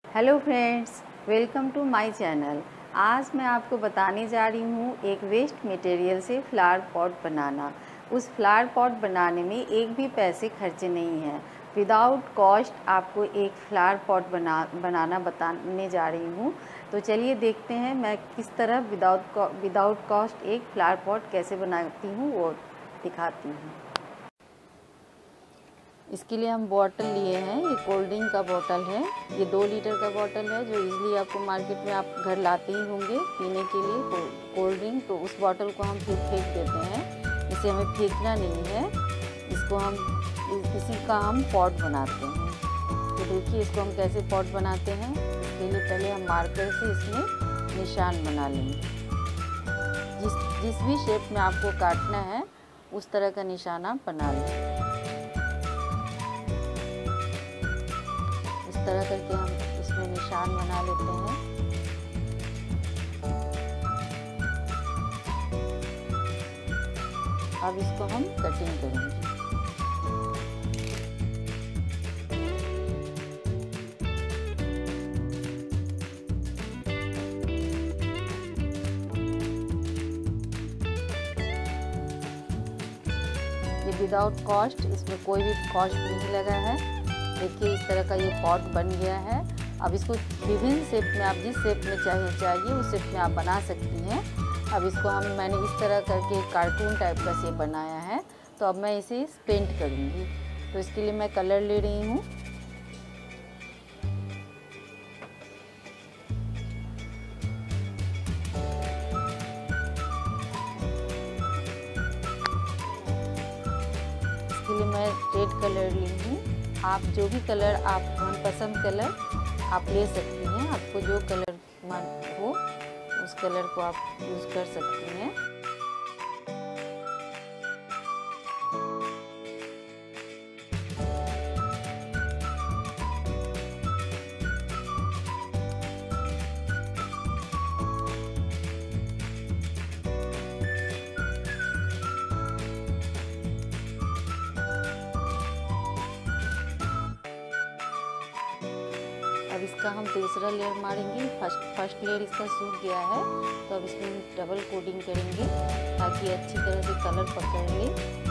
Hello friends, welcome to my channel. आज मैं आपको बताने जा रही हूँ एक वेस्ट मटेरियल से फ्लावर पॉट बनाना। उस फ्लावर पॉट बनाने में एक भी पैसे खर्चे नहीं हैं। विदाउट कॉस्ट आपको एक फ्लावर पॉट बनाना बताने जा रही हूँ। तो चलिए देखते हैं मैं किस तरह विदाउट कॉस्ट एक फ्लावर पॉट कैसे बनाती हूँ, वो दिखाती हूँ। इसके लिए हम बॉटल लिए हैं। ये कोल्ड ड्रिंक का बॉटल है। ये 2 लीटर का बॉटल है जो इजीली आपको मार्केट में आप घर लाते ही होंगे पीने के लिए कोल्ड ड्रिंक। तो उस बॉटल को हम फिर फेंक देते हैं। इसे हमें फेंकना नहीं है। इसको हम इसी का हम पॉट बनाते हैं। तो देखिए इसको हम कैसे पॉट बनाते हैं। इसके लिए पहले हम मार्कर से इसमें निशान बना लेंगे। जिस भी शेप में आपको काटना है उस तरह का निशान आप बना लें। इस तरह करके हम इसमें निशान बना लेते हैं। अब इसको हम कटिंग करेंगे। ये विदाउट कॉस्ट, इसमें कोई भी कॉस्ट नहीं लगा है। देखिए इस तरह का ये पॉट बन गया है। अब इसको विभिन्न शेप में आप जिस शेप में चाहिए उस शेप में आप बना सकती हैं। अब इसको मैंने इस तरह करके कार्टून टाइप का शेप बनाया है। तो अब मैं इसे पेंट करूँगी। तो इसके लिए मैं कलर ले रही हूँ। इसके लिए मैं रेड कलर ली हूँ। आप जो भी कलर आप मनपसंद कलर आप ले सकती हैं। आपको जो कलर मन हो उस कलर को आप यूज़ कर सकती हैं। अब इसका हम दूसरा लेयर मारेंगे। फर्स्ट लेयर इसका सूख गया है। तो अब इसमें डबल कोटिंग करेंगे ताकि अच्छी तरह से कलर पकड़ ले।